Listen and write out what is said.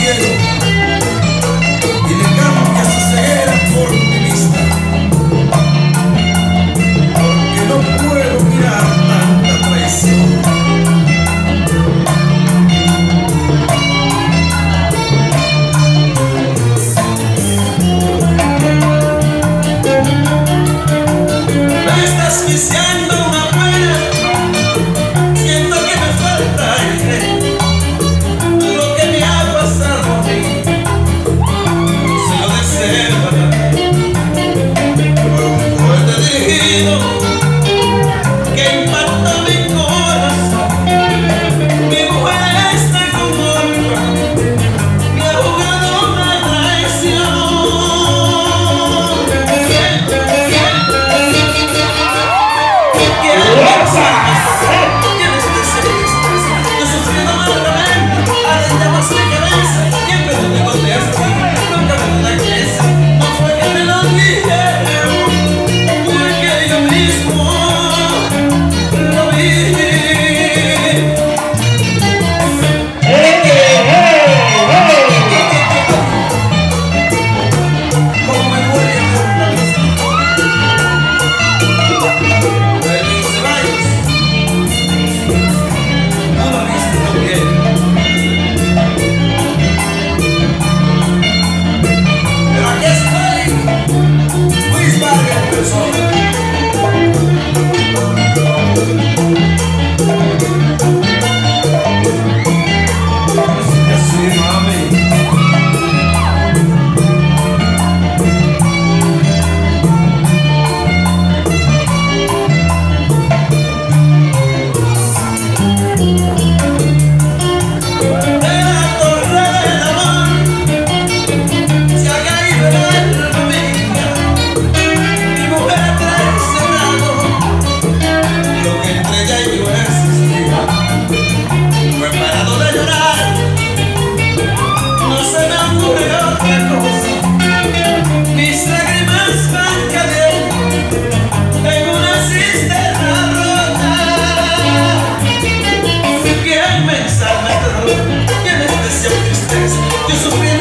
ciego y le cambia su ceguera por mi vista, porque no puedo mirar tanta traición. Me está asfixiando una pena, siento que me falta aire. Lo que me ha pasado a mí se lo deseo a nadie. Fue un cohete dirigido que impactó mi corazón. Mi mujer está con otra, me ha jugado una traición. Yo sufrí